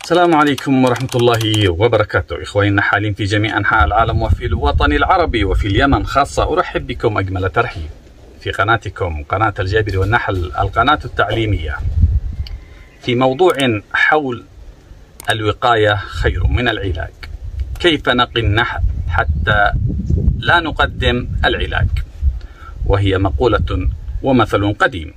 السلام عليكم ورحمة الله وبركاته. إخواني النحالين في جميع أنحاء العالم وفي الوطن العربي وفي اليمن خاصة، أرحب بكم أجمل ترحيب في قناتكم قناة الجابر والنحل، القناة التعليمية، في موضوع حول الوقاية خير من العلاج. كيف نقي النحل حتى لا نقدم العلاج؟ وهي مقولة ومثل قديم.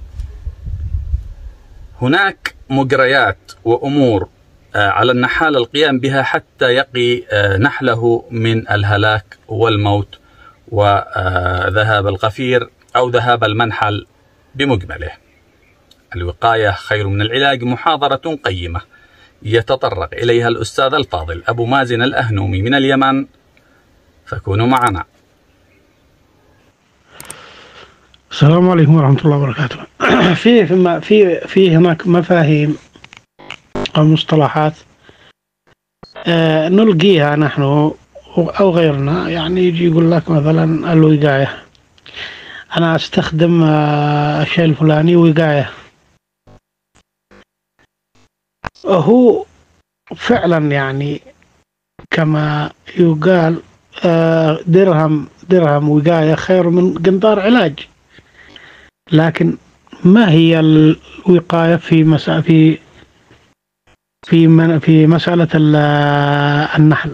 هناك مجريات وأمور على النحال القيام بها حتى يقي نحله من الهلاك والموت وذهاب القفير أو ذهاب المنحل بمجمله. الوقاية خير من العلاج محاضرة قيمة يتطرق إليها الأستاذ الفاضل أبو مازن الأهنومي من اليمن، فكونوا معنا. السلام عليكم ورحمة الله وبركاته. في هناك مفاهيم أو مصطلحات نلقيها نحن أو غيرنا. يعني يجي يقول لك مثلا الوقاية، أنا أستخدم الشيء الفلاني وقاية. هو فعلا يعني كما يقال درهم وقاية خير من قنطار علاج. لكن ما هي الوقاية في مسألة النحل؟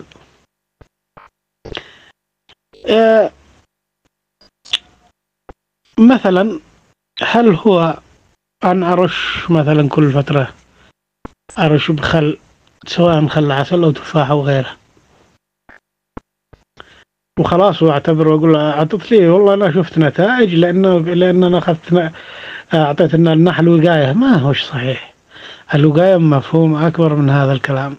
مثلا هل هو أن أرش مثلا كل فترة أرش بخل، سواء خل عسل أو تفاح أو غيره، وخلاص واعتبر واقول له اعطت لي والله انا شفت نتائج لان انا اخذت اعطيت النحل وقايه؟ ما هوش صحيح. الوقايه مفهوم اكبر من هذا الكلام.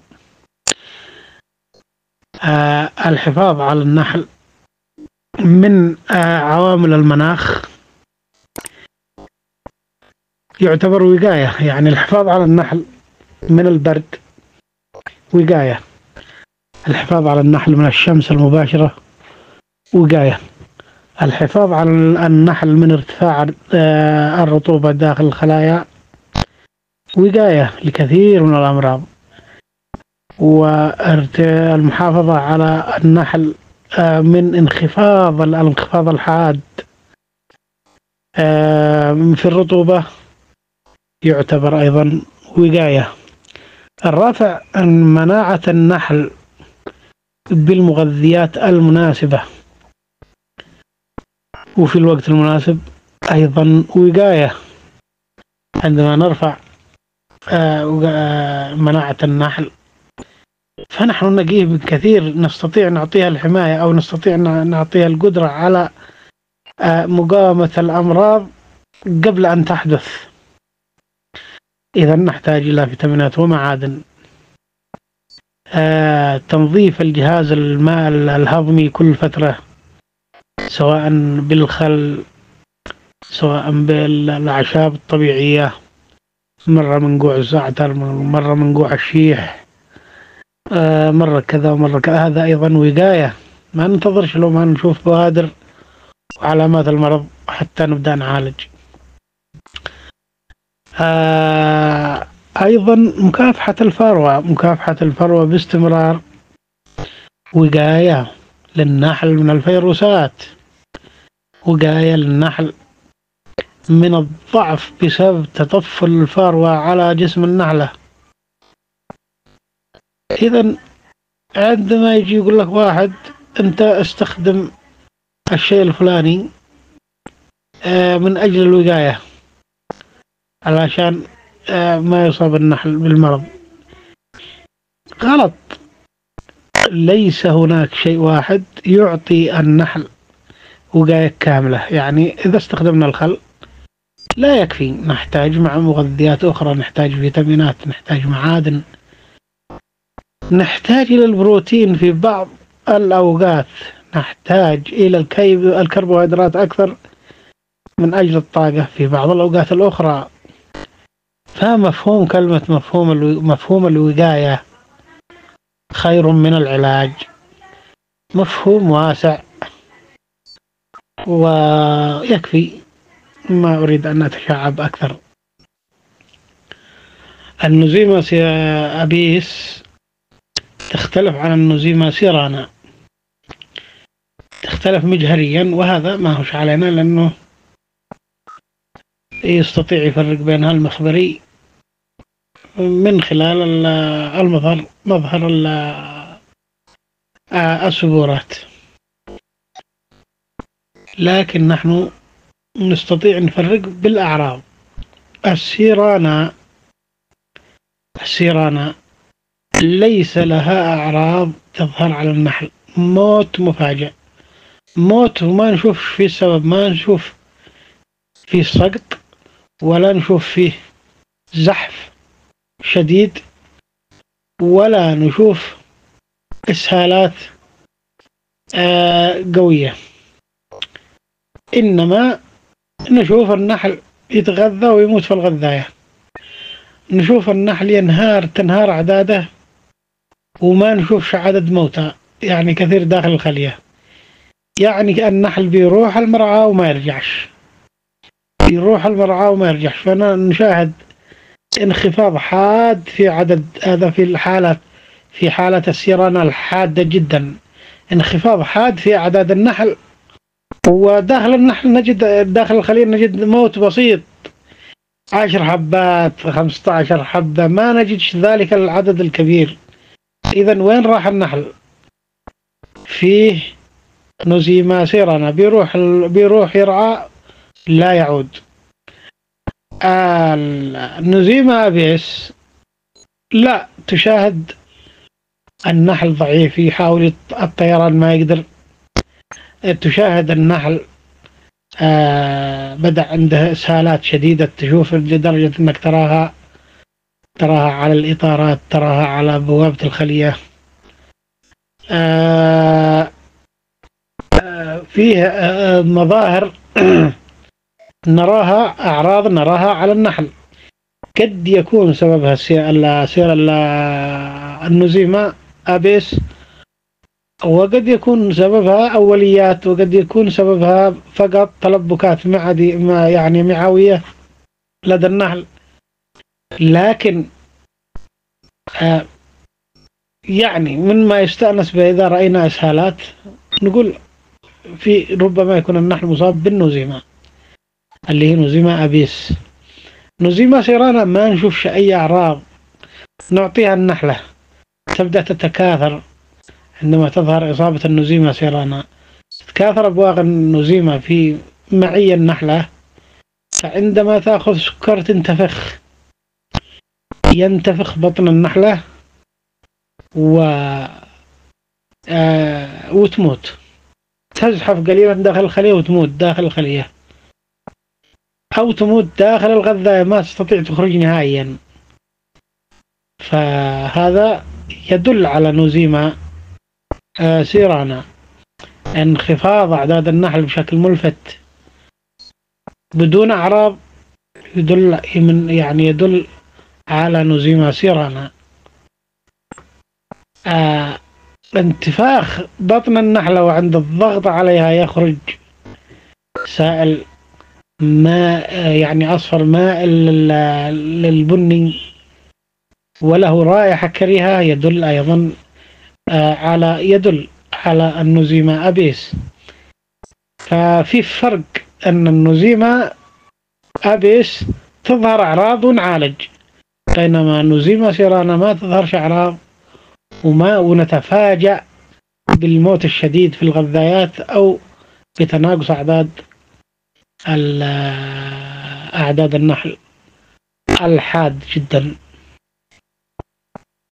الحفاظ على النحل من عوامل المناخ يعتبر وقايه. يعني الحفاظ على النحل من البرد وقايه، الحفاظ على النحل من الشمس المباشره وقاية، الحفاظ على النحل من ارتفاع الرطوبة داخل الخلايا وقاية لكثير من الأمراض، والمحافظة على النحل من الانخفاض الحاد في الرطوبة يعتبر أيضا وقاية. الرافع مناعة النحل بالمغذيات المناسبة وفي الوقت المناسب أيضا وقاية. عندما نرفع مناعة النحل فنحن نقيه بكثير، نستطيع نعطيها الحماية أو نستطيع نعطيها القدرة على مقاومة الأمراض قبل أن تحدث. إذا نحتاج إلى فيتامينات ومعادن، تنظيف الجهاز الماء الهضمي كل فترة، سواء بالخل سواء بالأعشاب الطبيعية، مرة منقوع الزعتر، مرة منقوع الشيح، مرة كذا ومرة كذا. هذا أيضا وقاية. ما ننتظرش لو ما نشوف بوادر وعلامات المرض حتى نبدأ نعالج. أيضا مكافحة الفروة باستمرار وقاية للنحل من الفيروسات، وقاية للنحل من الضعف بسبب تطفل الفروة على جسم النحلة. إذا عندما يجي يقول لك واحد أنت استخدم الشيء الفلاني من أجل الوقاية علشان ما يصاب النحل بالمرض، غلط. ليس هناك شيء واحد يعطي النحل وقاية كاملة. يعني إذا استخدمنا الخل لا يكفي، نحتاج مع مغذيات أخرى، نحتاج فيتامينات، نحتاج معادن، نحتاج إلى البروتين في بعض الأوقات، نحتاج إلى الكربوهيدرات أكثر من أجل الطاقة في بعض الأوقات الأخرى. فمفهوم كلمة مفهوم الوقاية خير من العلاج مفهوم واسع ويكفي، ما أريد أن أتشعب أكثر. النزيمة أبيس تختلف عن النزيمة سيرانا، تختلف مجهريا، وهذا ما هوش علينا لأنه يستطيع يفرق بينها المخبري من خلال مظهر السبورات. لكن نحن نستطيع نفرق بالأعراض. السيرانة ليس لها أعراض تظهر على النحل، موت مفاجئ، موت وما نشوف فيه السبب، ما نشوف فيه سقط ولا نشوف فيه زحف شديد ولا نشوف إسهالات قوية، إنما نشوف النحل يتغذى ويموت في الغذاية، نشوف النحل تنهار أعداده وما نشوفش عدد موتى يعني كثير داخل الخلية. يعني النحل بيروح المرعى وما يرجعش، فأنا نشاهد انخفاض حاد في عدد هذا في حالة السيرانة الحادة جدا، انخفاض حاد في أعداد النحل، وداخل النحل داخل الخلية نجد موت بسيط، 10 حبات 15 حبة، ما نجدش ذلك العدد الكبير. إذا وين راح النحل؟ فيه نزيمة سيرانة، بيروح يرعى لا يعود. النزيمة أبيس لا، تشاهد النحل ضعيف يحاول الطيران ما يقدر، تشاهد النحل بدأ عنده إسهالات شديدة، تشوف لدرجة أنك تراها على الإطارات، تراها على بوابة الخلية. فيه مظاهر أعراض نراها على النحل، قد يكون سببها سير النزيمة أبيس، وقد يكون سببها أوليات، وقد يكون سببها فقط تلبكات يعني معوية لدى النحل. لكن يعني مما يستأنس به إذا رأينا إسهالات نقول ربما يكون النحل مصاب بالنزيمة اللي هي نزيمة أبيس. نزيمة سيرانة ما نشوفش أي أعراض، نعطيها النحلة تبدأ تتكاثر. عندما تظهر إصابة النزيمة سيرانة تتكاثر أبواق النزيمة في معي النحلة، فعندما تأخذ سكر ينتفخ بطن النحلة وتموت، تزحف قليلا داخل الخلية وتموت داخل الخلية، أو تموت داخل الغذاء ما تستطيع تخرج نهائيا. فهذا يدل على نزيمة سيرانة. انخفاض أعداد النحل بشكل ملفت بدون أعراض يدل على نزيمة سيرانة. انتفاخ بطن النحلة وعند الضغط عليها يخرج سائل ماء يعني أصفر مائل للبني وله رائحة كريهة، يدل أيضا على النزيمة أبيس. ففي فرق أن النزيمة أبيس تظهر أعراض ونعالج، بينما النزيمة سيرانة ما تظهرش أعراض ونتفاجأ بالموت الشديد في الغذايات أو بتناقص أعداد النحل الحاد جدا.